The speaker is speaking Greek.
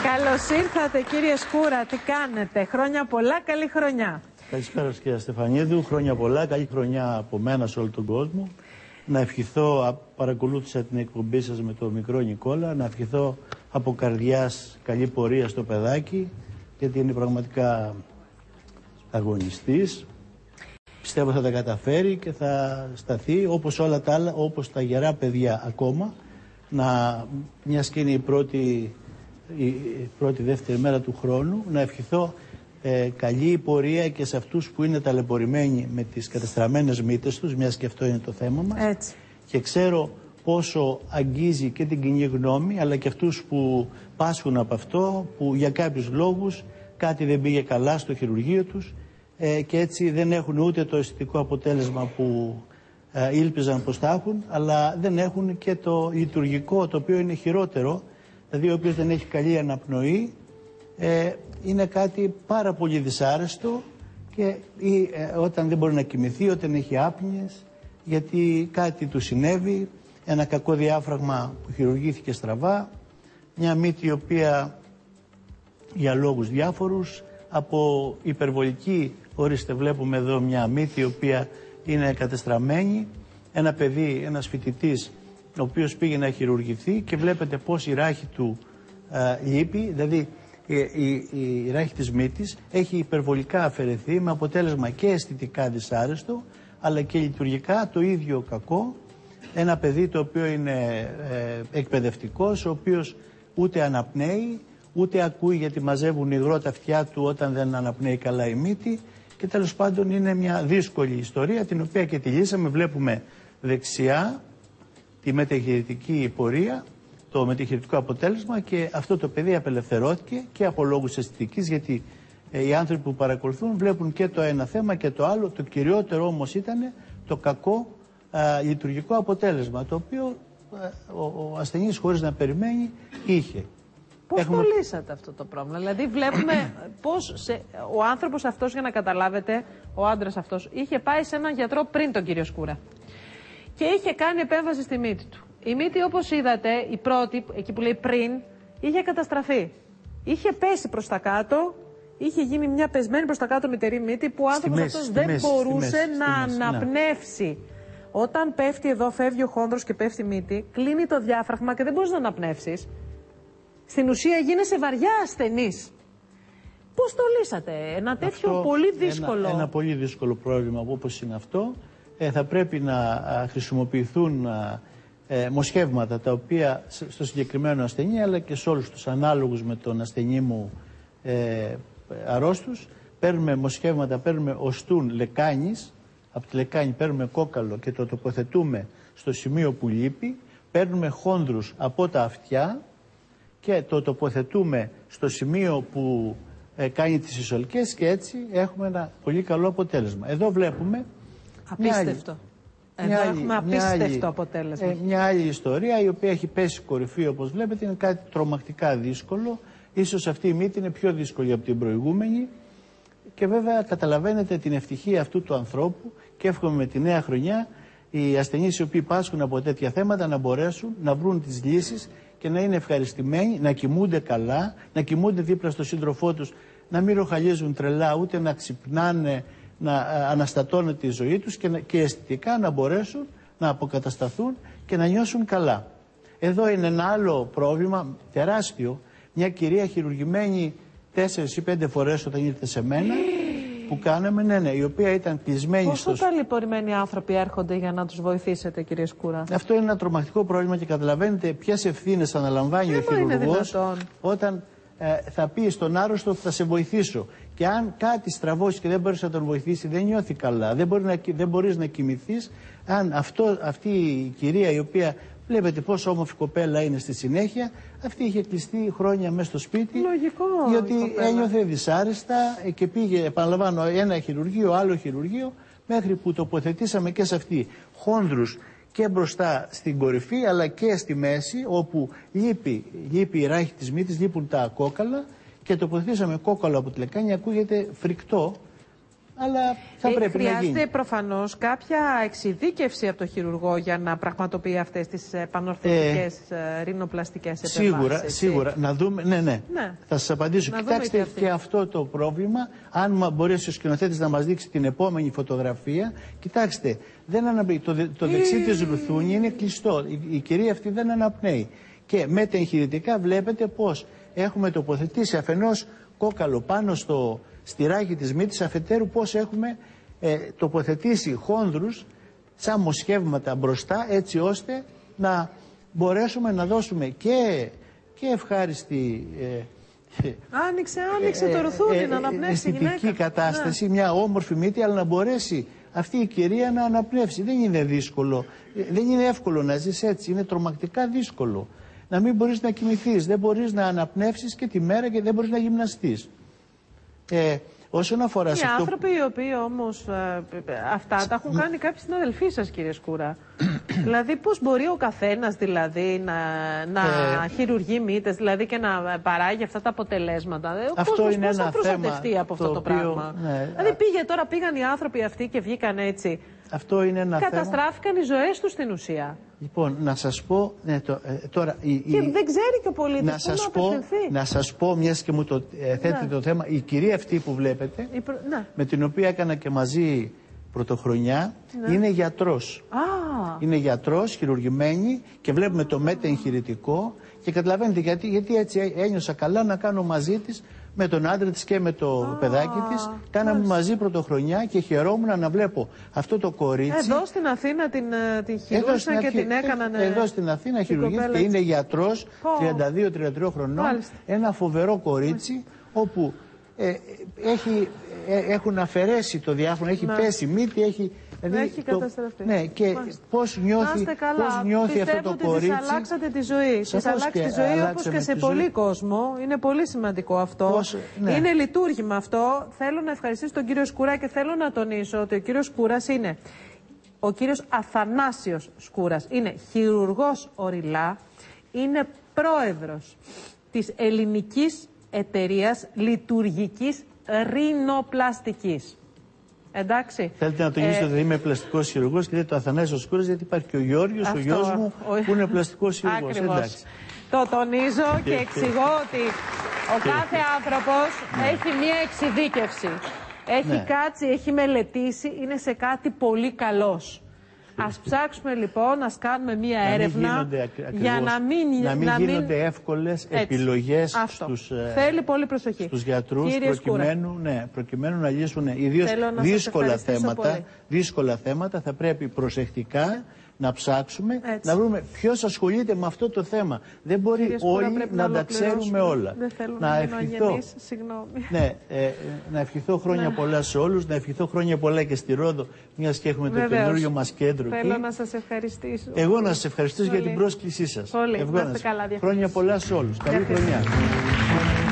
Καλώς ήρθατε κύριε Σκούρα, τι κάνετε, χρόνια πολλά, καλή χρονιά. Καλησπέρα σας κύριε Στεφανίδου, χρόνια πολλά, καλή χρονιά από μένα σε όλο τον κόσμο. Να ευχηθώ, παρακολούθησα την εκπομπή σας με τον μικρό Νικόλα, να ευχηθώ από καρδιάς καλή πορεία στο παιδάκι, γιατί είναι πραγματικά αγωνιστής. Πιστεύω θα τα καταφέρει και θα σταθεί όπως όλα τα άλλα, όπως τα γερά παιδιά ακόμα, μιας και είναι η πρώτη δεύτερη μέρα του χρόνου, να ευχηθώ καλή πορεία και σε αυτούς που είναι ταλαιπωρημένοι με τις κατεστραμμένες μύτες τους, μιας και αυτό είναι το θέμα μας. Έτσι. Και ξέρω πόσο αγγίζει και την κοινή γνώμη, αλλά και αυτούς που πάσχουν από αυτό, που για κάποιους λόγους κάτι δεν πήγε καλά στο χειρουργείο τους και έτσι δεν έχουν ούτε το αισθητικό αποτέλεσμα που ήλπιζαν πως θα έχουν, αλλά δεν έχουν και το λειτουργικό, το οποίο είναι χειρότερο. Δηλαδή, ο οποίος δεν έχει καλή αναπνοή, είναι κάτι πάρα πολύ δυσάρεστο και όταν δεν μπορεί να κοιμηθεί, όταν έχει άπνοιες, γιατί κάτι του συνέβη, ένα κακό διάφραγμα που χειρουργήθηκε στραβά, μια μύτη η οποία για λόγους διάφορους, από υπερβολική, ορίστε βλέπουμε εδώ μια μύτη η οποία είναι κατεστραμμένη, ένα παιδί, ένας φοιτητής, ο οποίος πήγε να χειρουργηθεί και βλέπετε πως η ράχη του λείπει, δηλαδή η ράχη της μύτης έχει υπερβολικά αφαιρεθεί με αποτέλεσμα και αισθητικά δυσάρεστο αλλά και λειτουργικά το ίδιο κακό. Ένα παιδί το οποίο είναι εκπαιδευτικός, ο οποίος ούτε αναπνέει, ούτε ακούει γιατί μαζεύουν υγρό τα αυτιά του όταν δεν αναπνέει καλά η μύτη και τέλος πάντων είναι μια δύσκολη ιστορία την οποία και τη λύσαμε. Βλέπουμε δεξιά τη μεταχειρητική πορεία, το μεταχειρητικό αποτέλεσμα και αυτό το παιδί απελευθερώθηκε και από λόγους αισθητικής, γιατί οι άνθρωποι που παρακολουθούν βλέπουν και το ένα θέμα και το άλλο. Το κυριότερο όμως ήταν το κακό λειτουργικό αποτέλεσμα, το οποίο ο ασθενής χωρίς να περιμένει είχε. Πώς το λύσατε αυτό το πρόβλημα? Δηλαδή βλέπουμε πώς ο άνθρωπος αυτός, για να καταλάβετε, ο άντρας αυτός, είχε πάει σε έναν γιατρό πριν τον κύριο Σκούρα και είχε κάνει επέμβαση στη μύτη του. Η μύτη, όπως είδατε, η πρώτη, εκεί που λέει πριν, είχε καταστραφεί. Είχε πέσει προς τα κάτω, είχε γίνει μια πεσμένη προς τα κάτω μυτερή μύτη που ο άνθρωπος αυτός δεν μπορούσε να αναπνεύσει. Όταν πέφτει εδώ, φεύγει ο χόνδρος και πέφτει η μύτη, κλείνει το διάφραγμα και δεν μπορείς να αναπνεύσεις. Στην ουσία γίνεσαι βαριά ασθενής. Πώς το λύσατε ένα τέτοιο πολύ δύσκολο? Ένα πολύ δύσκολο πρόβλημα όπως είναι αυτό. Θα πρέπει να χρησιμοποιηθούν μοσχεύματα τα οποία στο συγκεκριμένο ασθενή αλλά και σε όλους τους ανάλογους με τον ασθενή μου αρρώστους. Παίρνουμε μοσχεύματα, παίρνουμε οστούν λεκάνης, από τη λεκάνη παίρνουμε κόκαλο και το τοποθετούμε στο σημείο που λείπει, παίρνουμε χόνδρους από τα αυτιά και το τοποθετούμε στο σημείο που κάνει τις ισολκές και έτσι έχουμε ένα πολύ καλό αποτέλεσμα. Εδώ βλέπουμε απίστευτο. Εδώ έχουμε απίστευτο αποτέλεσμα. Μια άλλη ιστορία η οποία έχει πέσει κορυφή, όπως βλέπετε, είναι κάτι τρομακτικά δύσκολο. Ίσως αυτή η μύτη είναι πιο δύσκολη από την προηγούμενη και βέβαια καταλαβαίνετε την ευτυχία αυτού του ανθρώπου και εύχομαι με τη νέα χρονιά οι ασθενείς οι οποίοι πάσχουν από τέτοια θέματα να μπορέσουν να βρουν τις λύσεις και να είναι ευχαριστημένοι, να κοιμούνται καλά, να κοιμούνται δίπλα στο σύντροφό τους, να μην ροχαλίζουν τρελά, ούτε να ξυπνάνε, να αναστατώνεται η ζωή τους και αισθητικά να μπορέσουν να αποκατασταθούν και να νιώσουν καλά. Εδώ είναι ένα άλλο πρόβλημα τεράστιο. Μια κυρία χειρουργημένη 4 ή 5 φορές όταν ήρθε σε μένα που κάναμε, η οποία ήταν κλεισμένη Πόσο ταλαιπωρημένοι άνθρωποι έρχονται για να τους βοηθήσετε, κύριε Σκούρα? Αυτό είναι ένα τρομακτικό πρόβλημα και καταλαβαίνετε ποιες ευθύνες αναλαμβάνει ο χειρουργός όταν θα πει στον άρρωστο θα σε βοηθήσω. Και αν κάτι στραβώσει και δεν μπορείς να τον βοηθήσει, δεν νιώθει καλά, δεν μπορείς να κοιμηθείς. Αν αυτή η κυρία η οποία βλέπετε πόσο όμορφη κοπέλα είναι στη συνέχεια, αυτή είχε κλειστεί χρόνια μέσα στο σπίτι. Λογικό. Γιατί ένιωθε δυσάρεστα και πήγε, επαναλαμβάνω, ένα χειρουργείο, άλλο χειρουργείο, μέχρι που τοποθετήσαμε και σε αυτή χόνδρους και μπροστά στην κορυφή αλλά και στη μέση, όπου λείπει η ράχη της μύτης, λείπουν τα κόκαλα και τοποθετήσαμε κόκαλο από τη λεκάνη. Ακούγεται φρικτό, αλλά θα πρέπει να γίνει. Χρειάζεται προφανώς κάποια εξειδίκευση από το χειρουργό για να πραγματοποιεί αυτές τις πανορθωτικές ρινοπλαστικές επεμβάσεις. Σίγουρα. Να δούμε, ναι. Θα σας απαντήσω. Κοιτάξτε και αυτό το πρόβλημα, αν μπορέσει ο σκηνοθέτης να μας δείξει την επόμενη φωτογραφία. Κοιτάξτε, το δεξί της ρουθούνη είναι κλειστό. Η κυρία αυτή δεν αναπνέει. Και μετεγχειρητικά βλέπετε πως έχουμε τοποθετήσει αφενός κόκαλο πάνω στη ράγη της μύτης, αφετέρου πως έχουμε τοποθετήσει χόνδρους σαν μοσχεύματα μπροστά, έτσι ώστε να μπορέσουμε να δώσουμε και ευχάριστη άνοιξε το ρουθούνι να αναπνεύσει η γυναίκα. Αισθητική κατάσταση, μια όμορφη μύτη, αλλά να μπορέσει αυτή η κυρία να αναπνεύσει. Δεν είναι δύσκολο, δεν είναι εύκολο να ζεις έτσι, είναι τρομακτικά δύσκολο. Να μην μπορείς να κοιμηθείς, δεν μπορείς να αναπνεύσεις και τη μέρα και δεν μπορείς να γυμναστείς. Όσον αφορά σε αυτό... άνθρωποι οι οποίοι όμως αυτά τα έχουν κάνει κάποιοι συναδελφοί σας, κύριε Σκούρα. Δηλαδή πώς μπορεί ο καθένας δηλαδή να χειρουργεί μύτες, δηλαδή και να παράγει αυτά τα αποτελέσματα. Αυτό είναι πώς θα ένα προστατευτεί από αυτό το πράγμα. Δηλαδή πήγαν οι άνθρωποι αυτοί και βγήκαν έτσι. Αυτό είναι ένα καταστράφηκαν οι ζωές τους στην ουσία. Λοιπόν, να σας πω... τώρα, και δεν ξέρει και ο πολίτης να σας πω, μιας και μου το θέτει το θέμα, η κυρία αυτή που βλέπετε, με την οποία έκανα και μαζί πρωτοχρονιά, είναι γιατρός. Είναι γιατρός, χειρουργημένη, και βλέπουμε το μετεγχειρητικό και καταλαβαίνετε γιατί έτσι ένιωσα καλά να κάνω μαζί της, με τον άντρα της και με το παιδάκι της. Κάναμε μαζί πρωτοχρονιά και χαιρόμουν να βλέπω αυτό το κορίτσι. Εδώ στην Αθήνα την χειρούργησαν και την έκαναν. Εδώ στην Αθήνα χειρουργήθηκε, είναι γιατρός, 32-33 χρονών. Ένα φοβερό κορίτσι, όπου έχουν αφαιρέσει το διάφορο, έχει πέσει μύτη, έχει καταστραφεί. Ναι, και πώς νιώθει αυτό το κορίτσι. Της αλλάξατε τη ζωή. Της αλλάξει τη ζωή όπως και σε πολύ κόσμο. Είναι πολύ σημαντικό αυτό. Είναι λειτουργήμα αυτό. Θέλω να ευχαριστήσω τον κύριο Σκούρα και θέλω να τονίσω ότι ο κύριος Σκούρας είναι ο κύριος Αθανάσιος Σκούρας. Είναι χειρουργός οριλά. Είναι πρόεδρος της Ελληνικής Εταιρείας Λειτουργικής Ρινοπλαστικής. Εντάξει. Θέλετε να τονίσετε ότι είμαι πλαστικός χειρουργός και λέτε το Αθανάσιος Σκούρας, γιατί υπάρχει και ο Γιώργος, ο γιος μου, που είναι πλαστικός χειρουργός. Εντάξει. Το τονίζω και εξηγώ ότι ο κάθε άνθρωπος έχει μία εξειδίκευση. Έχει κάτσει, έχει μελετήσει, είναι σε κάτι πολύ καλός. Ας ψάξουμε λοιπόν, ας κάνουμε μία έρευνα για να μην γίνονται εύκολες επιλογές θέλει πολύ προσοχή. Στους γιατρούς προκειμένου να λύσουν ιδίως δύσκολα θέματα. Θα πρέπει προσεκτικά να ψάξουμε, να βρούμε ποιος ασχολείται με αυτό το θέμα. Δεν μπορεί όλοι να τα ξέρουμε όλα. Να ευχηθώ χρόνια πολλά σε όλους, να ευχηθώ χρόνια πολλά και στη Ρόδο, μιας και έχουμε το καινούριο μας κέντρο εκεί. Θέλω να σας ευχαριστήσω. Εγώ να σας ευχαριστήσω για την πρόσκλησή σας. Χρόνια πολλά σε όλους. Καλή χρονιά.